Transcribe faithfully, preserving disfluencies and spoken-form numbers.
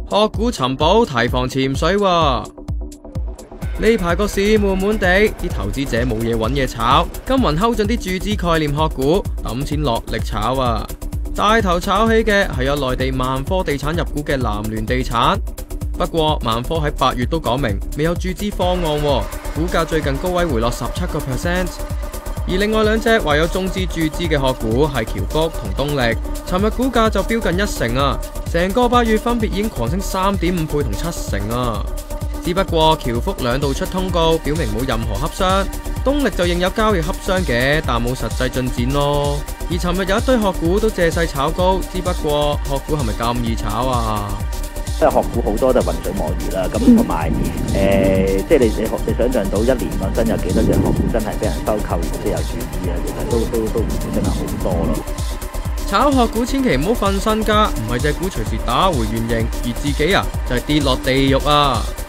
殼股尋寶提防潛水喎。呢排個市悶悶地，啲投資者冇嘢揾嘢炒，金雲睺準啲注資概念殼股，抌錢落力炒啊！帶頭炒起嘅係有內地萬科地產入股嘅南聯地產，不過萬科喺八月都講明未有注資方案喎，股價最近高位回落十七個 percent。而另外兩隻話有中資注資嘅殼股係僑福同東力，尋日股價就飆近一成啊！成個八月分別已經狂升三點五倍同七成啊！只不過僑福兩度出通告，表明冇任何洽商，東力就認有交易洽商嘅，但冇實際進展咯。而尋日有一堆殼股都借勢炒高，只不過殼股係咪咁易炒啊？ 即係殼股好多都係渾水摸魚啦，咁同埋誒，即係你你你想象到一年講真有幾多隻殼股真係俾人收購，而且有注資啊？其實都都都唔算真係好多咯。 炒殼股千祈唔好瞓身家，唔係隻股隨時打回原形，而自己啊就係跌落地獄啊！